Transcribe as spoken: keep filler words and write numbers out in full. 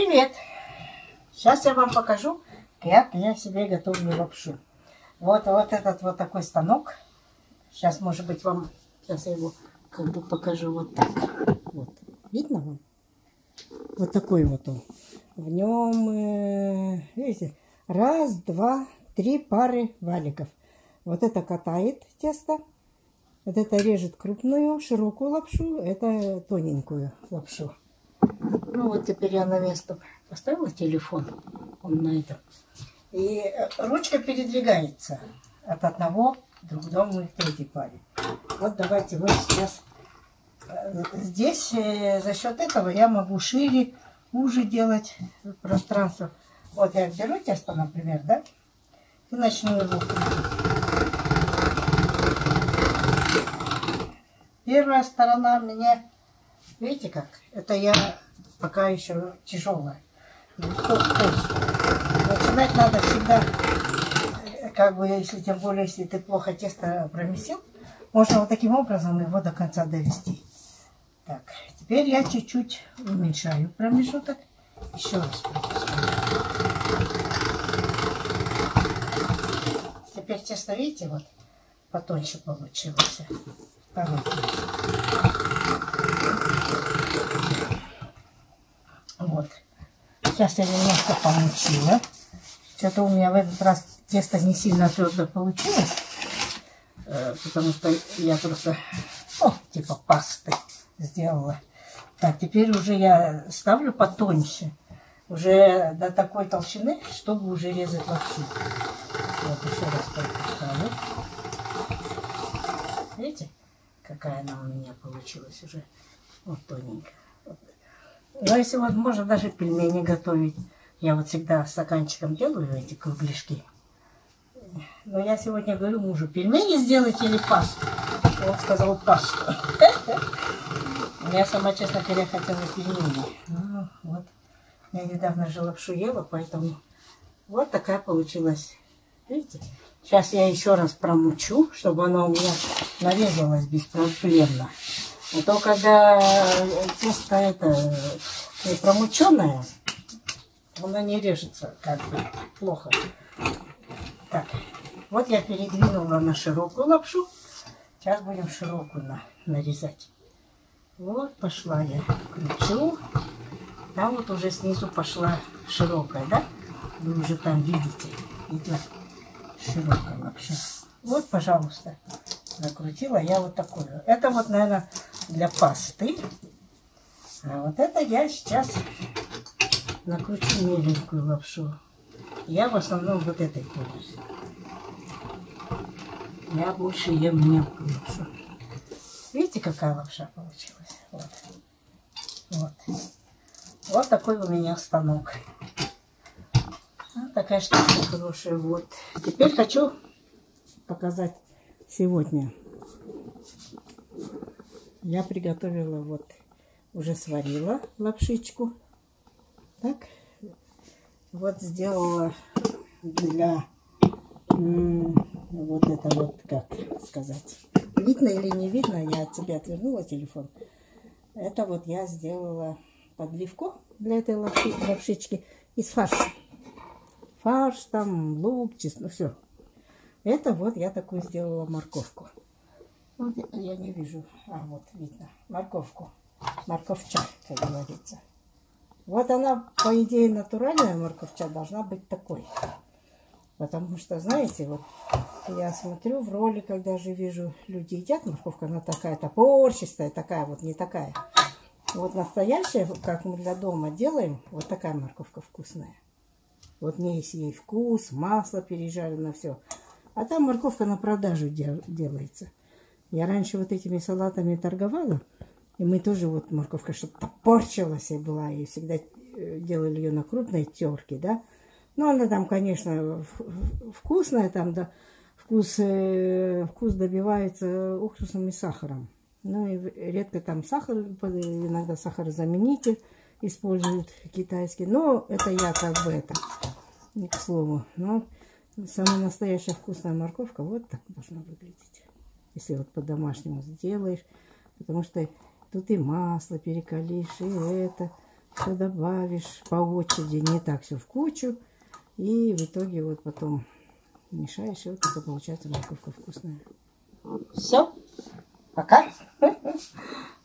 Привет! Сейчас я вам покажу, как я себе готовлю лапшу. Вот, вот этот вот такой станок. Сейчас, может быть, вам... Сейчас я его как бы покажу вот так. Вот. Видно вам? Вот такой вот он. В нем, видите, раз, два, три пары валиков. Вот это катает тесто. Вот это режет крупную, широкую лапшу. Это тоненькую лапшу. Ну вот теперь я на место поставила телефон. Он на этом. И ручка передвигается от одного к другому и к третьей паре. Вот давайте вот сейчас. Здесь за счет этого я могу шире, уже делать пространство. Вот я беру тесто, например, да, и начну его крутить. Первая сторона мне, видите как, это я пока еще тяжелая. Начинать надо всегда, как бы, если тем более, если ты плохо тесто промесил, можно вот таким образом его до конца довести. Так, теперь я чуть-чуть уменьшаю промежуток. Еще раз пропускаю. Теперь тесто, видите, вот потоньше получилось. Вот. Сейчас я немножко помучила. Что-то у меня в этот раз тесто не сильно твердо получилось. Потому что я просто, ну, типа пасты сделала. Так, теперь уже я ставлю потоньше. Уже до такой толщины, чтобы уже резать лапшу. Вот, еще раз пропускаю. Видите, какая она у меня получилась уже. Вот тоненькая. Вот. Но если вот можно даже пельмени готовить. Я вот всегда стаканчиком делаю эти кругляшки. Но я сегодня говорю мужу, пельмени сделать или пасту? Он сказал пасту. Я сама, честно говоря, хотела пельмени. Ну, вот. Я недавно же лапшу ела, поэтому вот такая получилась. Видите? Сейчас я еще раз промучу, чтобы она у меня нарезалась беспроблемно. А то, когда тесто это промученное, она не режется как бы плохо. Так, вот я передвинула на широкую лапшу. Сейчас будем широкую на, нарезать. Вот пошла я кручу. Там вот уже снизу пошла широкая, да? Вы уже там видите. Идет широкая лапша. Вот, пожалуйста, накрутила я вот такую. Это вот, наверное, для пасты. А вот это я сейчас накручу меленькую лапшу. Я в основном вот этой пользуюсь. Я больше ем мелкую лапшу. Видите, какая лапша получилась? Вот. Вот. Вот такой у меня станок. Вот такая штука хорошая. Вот. Теперь хочу показать сегодня. Я приготовила вот, уже сварила лапшичку. Так. Вот сделала для вот это вот, как сказать, видно или не видно, я от тебя отвернула телефон. Это вот я сделала подливку для этой лапши, лапшички из фарша. Фарш, там, лук, чеснок, ну все. Это вот я такую сделала морковку. Вот я не вижу, а вот видно, морковку. Морковча, как говорится. Вот она, по идее, натуральная морковча должна быть такой. Потому что, знаете, вот я смотрю в роликах, даже вижу, люди едят морковку, она такая топорчистая, такая вот, не такая. Вот настоящая, как мы для дома делаем, вот такая морковка вкусная. Вот в ней есть ей вкус, масло пережарено, все. А там морковка на продажу дел делается. Я раньше вот этими салатами торговала. И мы тоже, вот морковка, чтобы топорчилась и была, и всегда делали ее на крупной терке, да. Ну, она там, конечно, вкусная, там, да, вкус, э, вкус добивается уксусом и сахаром. Ну, и редко там сахар, иногда сахарозаменитель используют китайский. Но это я как бы это, не к слову. Но самая настоящая вкусная морковка вот так должна выглядеть. Если вот по-домашнему сделаешь, потому что тут и масло перекалишь, и это. все добавишь по очереди, не так все в кучу. И в итоге вот потом мешаешь, и вот такая получается морковка вкусная. Все, пока.